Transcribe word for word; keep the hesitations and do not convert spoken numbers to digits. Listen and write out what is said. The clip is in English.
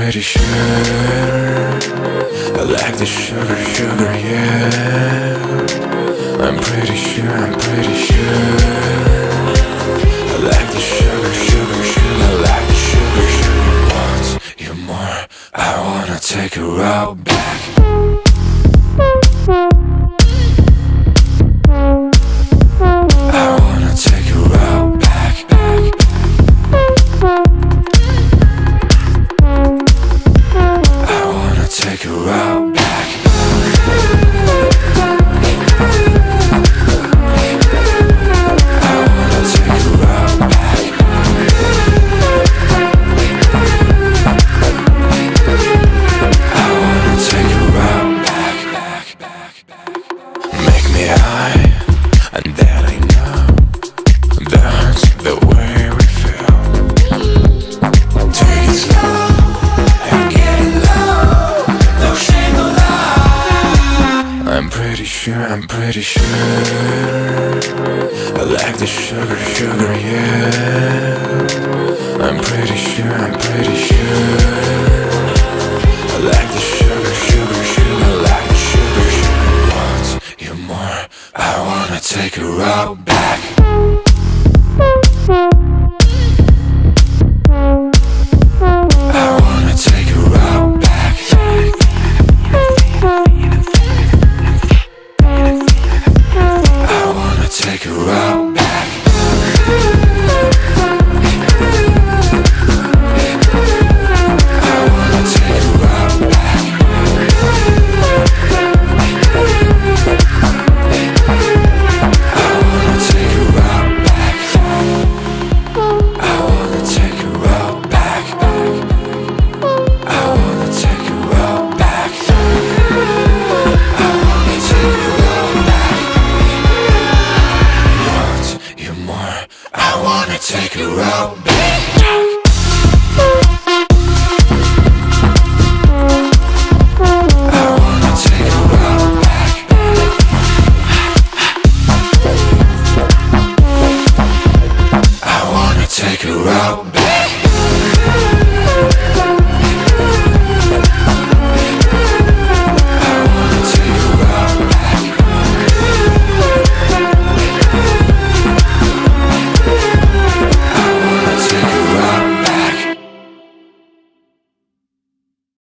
pretty sure I like the sugar, sugar, yeah. I'm pretty sure, I'm pretty sure I like the sugar, sugar, sugar. I like the sugar, sugar. Want you more, I wanna take a route back. I wanna take a route back, back. I wanna take a route back. And then I know that's the way we feel. Take it slow and get it low. No shame, no lie. I'm pretty sure, I'm pretty sure I like the sugar, sugar, yeah. I'm pretty sure, I'm pretty sure I like the sugar, sugar, sugar. I like the sugar, sugar. Want you more, I wanna take a route back. I wanna take a route back. I wanna take a route back. I wanna take a route back. I wanna take a route back.